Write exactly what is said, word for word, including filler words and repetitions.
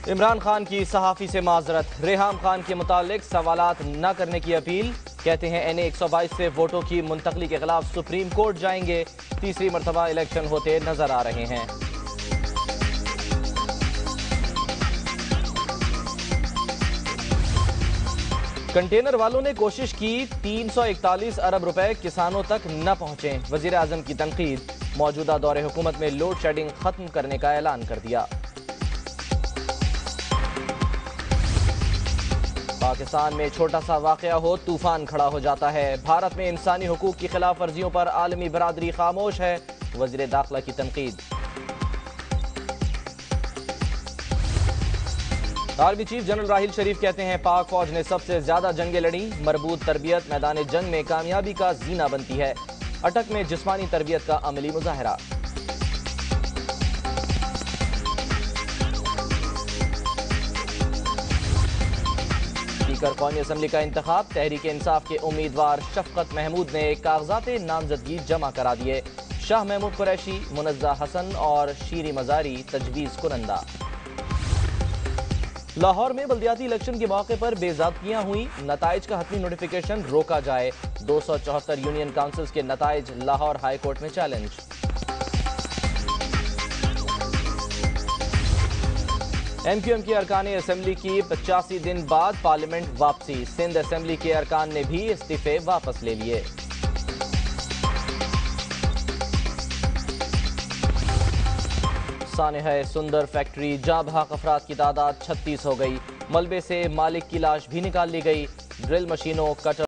عمران خان کی صحافی سے معذرت، ریحام خان کے متعلق سوالات نہ کرنے کی اپیل۔ کہتے ہیں این اے ایک سو بائیس سے ووٹوں کی منتقلی کے خلاف سپریم کورٹ جائیں گے، تیسری مرتبہ الیکشن ہوتے نظر آ رہے ہیں۔ کنٹینر والوں نے کوشش کی، تین سو اکتالیس ارب روپے کسانوں تک نہ پہنچیں، وزیر اعظم کی تنقید۔ موجودہ دور حکومت میں لوڈ شیڈنگ ختم کرنے کا اعلان کر دیا۔ پاکستان میں چھوٹا سا واقعہ ہو طوفان کھڑا ہو جاتا ہے، بھارت میں انسانی حقوق کی خلاف ورزیوں پر عالمی برادری خاموش ہے، وزیر داخلہ کی تنقید۔ Army chief general Raheel Sharif کہتے ہیں پاک فوج نے سب سے زیادہ جنگیں لڑیں، مربوط تربیت میدان جنگ میں کامیابی کا زینہ بنتی ہے، اٹک میں جسمانی تربیت کا عملی مظاہرہ۔ اسپیکر قومی اسمبلی کا انتخاب، تحریک انصاف کے امیدوار شفقت محمود نے کاغذات نامزدگی جمع کرا دیے، شاہ محمود قریشی، منزہ حسن اور شیری مزاری تجویز کنندہ۔ لاہور میں بلدیاتی الیکشن کے موقع پر بے ضابطگیاں ہوئیں، نتائج کا حتمی نوٹیفیکیشن روکا جائے، دو سو چوہتر یونین کاؤنسلز کے نتائج لاہور ہائی کورٹ میں چیلنج۔ ایم کیو ایم کے ارکان اسمبلی کی پچاسی دن بعد پارلیمنٹ واپسی، سندھ اسمبلی کے ارکان نے بھی استعفے واپس لے لیے۔ سانحہ سندر فیکٹری جاں بحق افراد کی تعداد چھتیس ہو گئی، ملبے سے مالک کی لاش بھی نکال لی گئی، ڈرل مشینوں کٹر